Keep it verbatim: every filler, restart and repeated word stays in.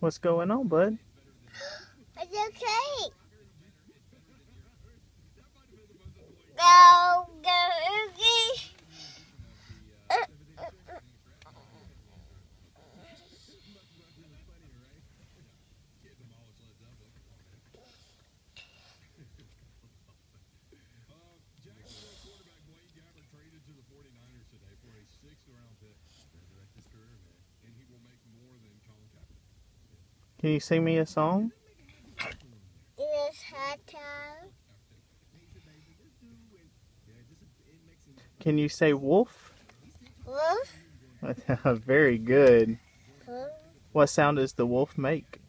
What's going on, bud? It's okay. Go, go, Oogie. Uh, uh, uh. Can you sing me a song? It's hot time. Can you say wolf? Wolf. Very good. Wolf. What sound does the wolf make?